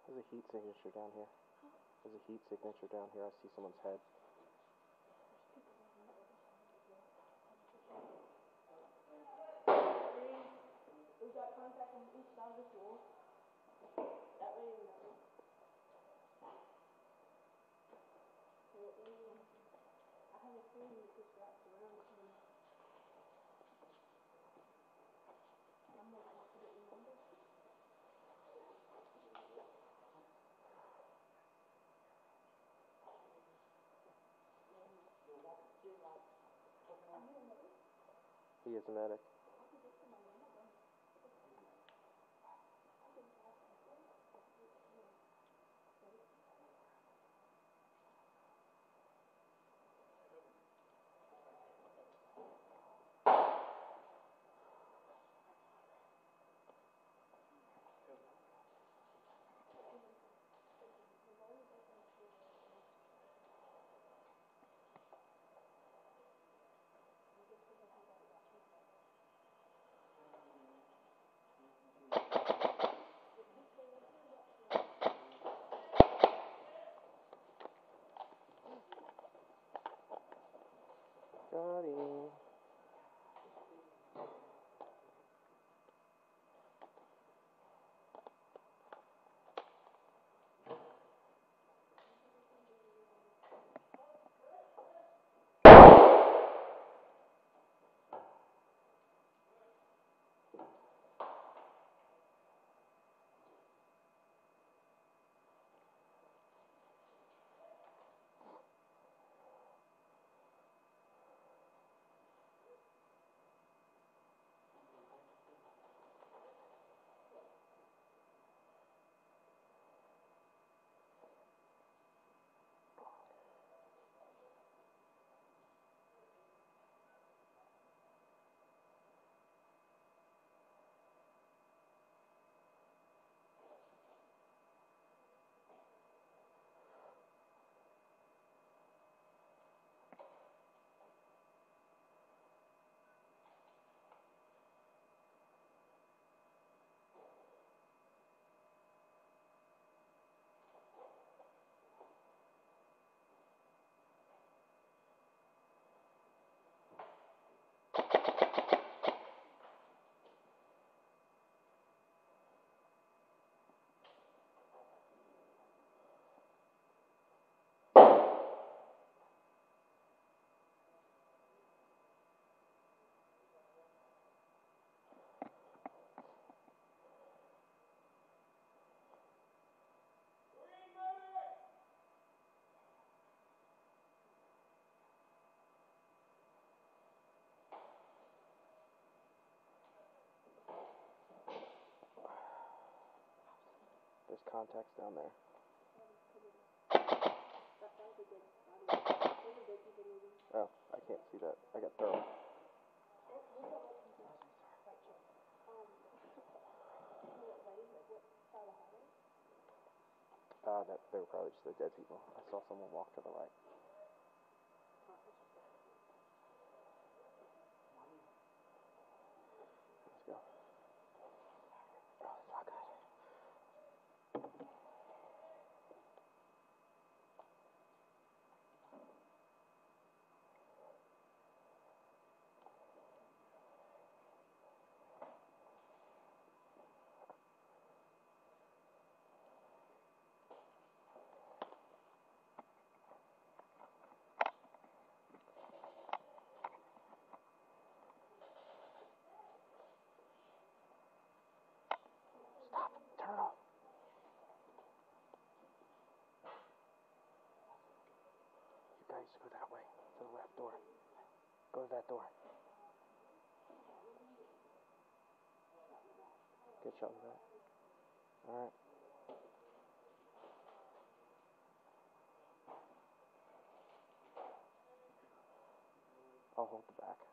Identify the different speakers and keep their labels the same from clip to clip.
Speaker 1: There's a heat signature down here. There's a heat signature down here. I see someone's head.
Speaker 2: We've got contact on each side of this wall. That way we know. I have a feeling that this wraps around the corner. I'm not confident, remember?
Speaker 1: He is a medic. Got him. There's contacts down there. Oh, I can't see that. I got thrown. That they were probably just the dead people. I saw someone walk to the right. Let's go. Oh, it's not good. Turn off. You guys go that way, to the left door. Go to that door. Get shot in the back. Alright. I'll hold the back.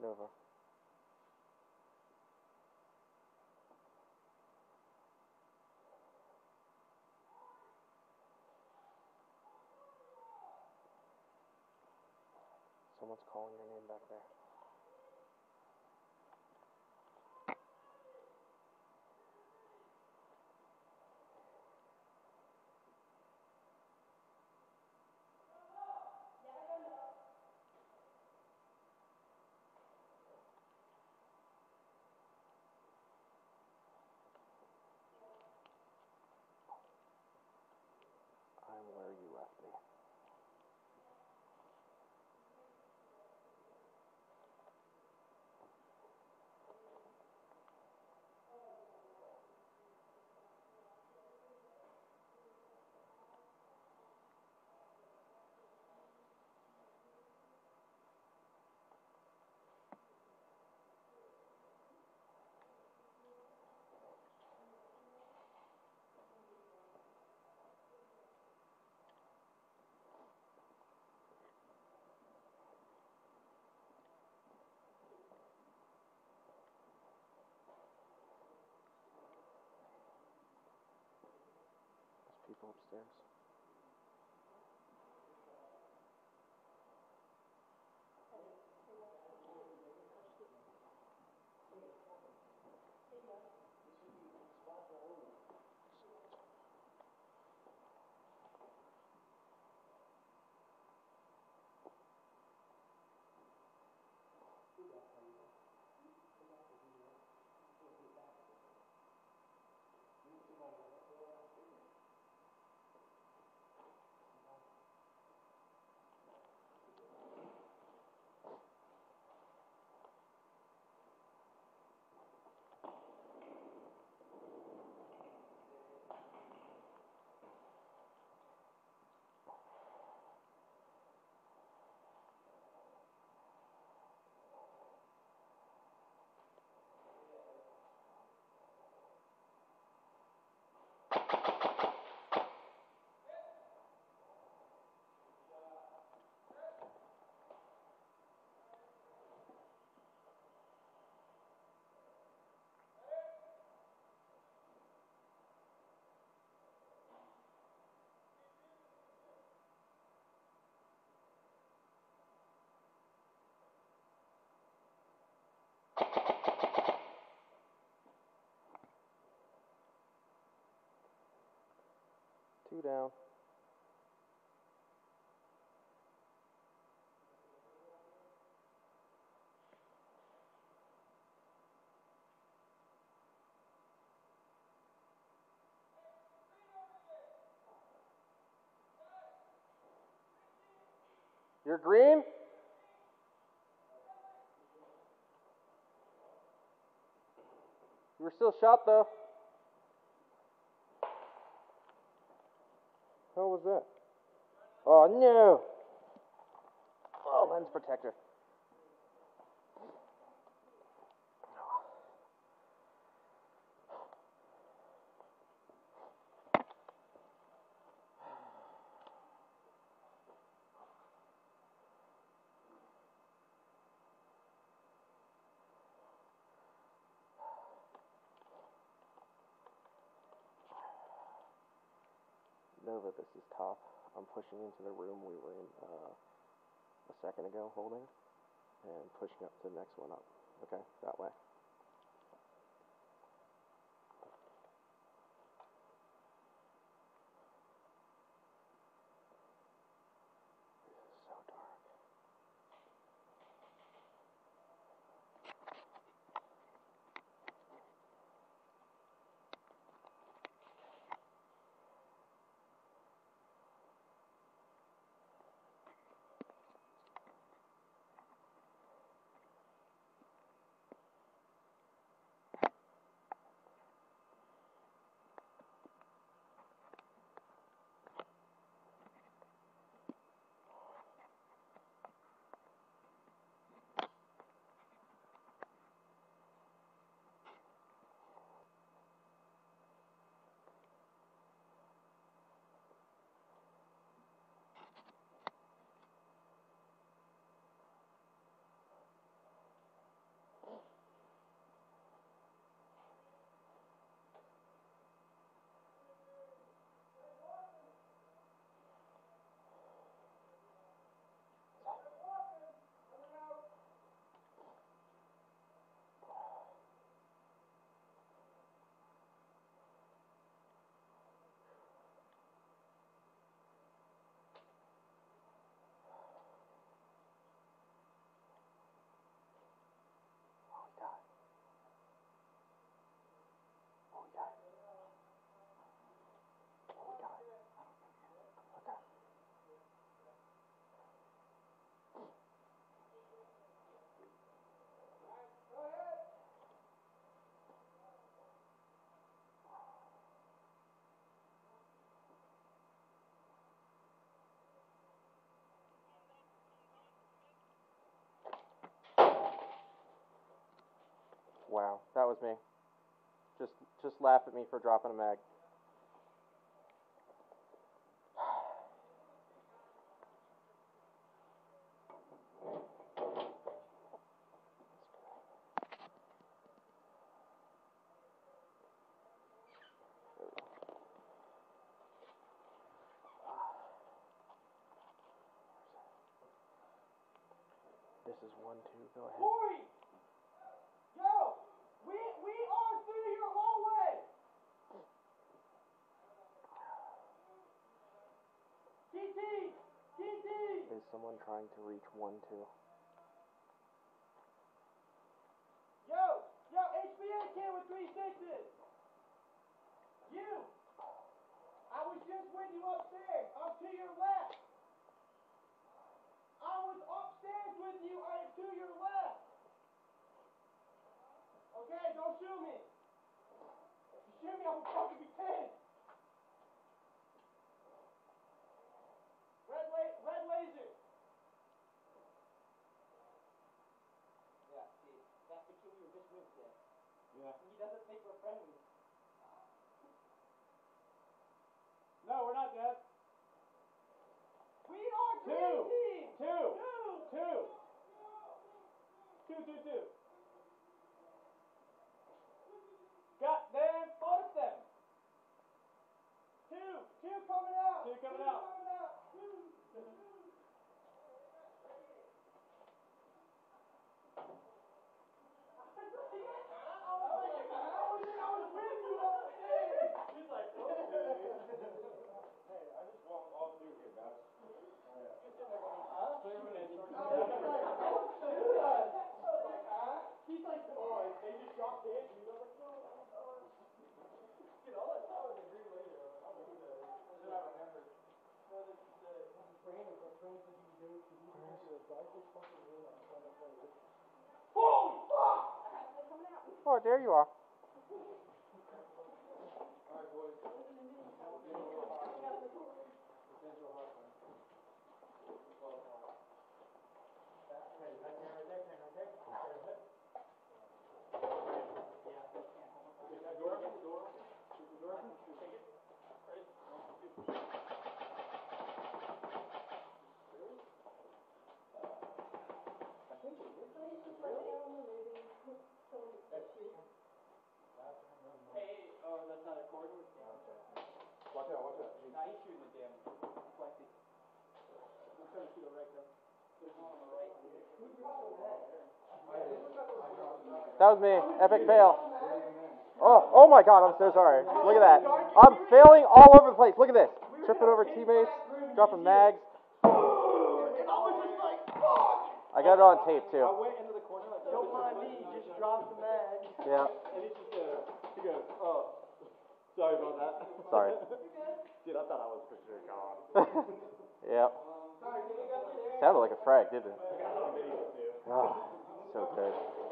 Speaker 1: over. Someone's calling your name back there. I'm where you left me. People upstairs. Two down. You're green? You were still shot though. How was that? Oh no! Oh, lens protector. Nova, this is Top. I'm pushing into the room we were in a second ago holding, and pushing up to the next one up. Okay, that way. This is so dark. Wow, that was me. Just laugh at me for dropping a mag. This is 1-2, go ahead.
Speaker 2: Corey! Yo! We are through your hallway! TT! TT!
Speaker 1: Is someone trying to reach 1-2?
Speaker 2: Yo! Yo, HBA kid with 3 6s! You! I was just with you upstairs. I'm to your left. I was upstairs with you. I am to your left. Okay, don't shoot me. If you shoot me, I'm gonna fucking be pissed. Red laser. Yeah, see, that's the kid we were just with there. Yeah. He doesn't think we're friendly. No, we're not dead. We are green team. Two. Goddamn, force them. Two coming out. Two coming out. I was with you upstairs. He's like, okay. Hey, I just walked all through here, guys. He's like, oh, they just dropped in. He's like, no. All I saw was a green laser. I don't know who that is. Then I remember. No, the trainer said he was doing the darkest fucking room I'm trying to play with. Holy fuck!
Speaker 1: Oh, there you are.
Speaker 2: Alright, boys. Hey, oh, that's not a cord? Watch out. Nah, he's shooting the damn reflecting. I'm trying to shoot it right though. There's one on the right.
Speaker 1: That was me. Epic fail. Oh my god, I'm so sorry. Look at that. I'm failing all over the place. Look at this. Tripping over teammates, dropping mags.
Speaker 2: And I was just like, fuck!
Speaker 1: I got it on tape too.
Speaker 2: I went into the corner like, don't mind me, just dropped the mag.
Speaker 1: Yeah.
Speaker 2: And he just he goes, oh, sorry about that.
Speaker 1: Sorry.
Speaker 2: Dude, I thought I was for sure gone.
Speaker 1: Yep. Sounded like a frag, didn't it? Oh, so good.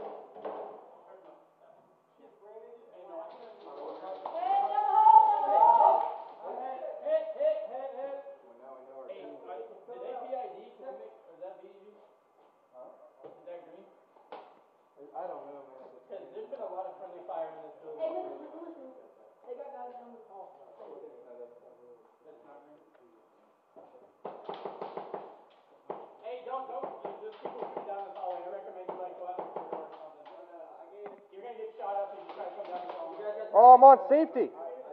Speaker 2: I don't know, man. Because there's been a lot of friendly fire in this building. Hey, listen. They got guys down the hall. That's not me. Hey, don't. There's people shooting down this hallway. I recommend you go out the door or something. You're going to get shot up if you try to come down this hallway.
Speaker 1: Oh, I'm on safety.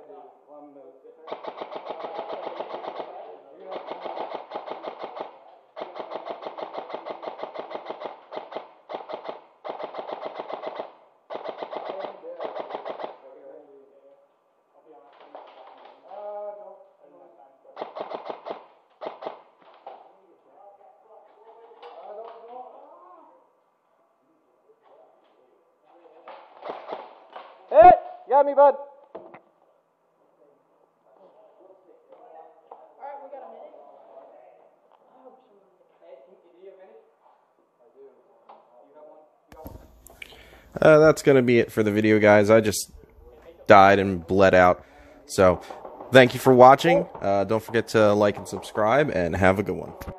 Speaker 1: Hey, got me, bud.
Speaker 2: Alright, we got a minute. Hey, do you have a minute? I do. You have one?
Speaker 3: That's going to be it for the video, guys. I just died and bled out. So, thank you for watching. Don't forget to like and subscribe, and have a good one.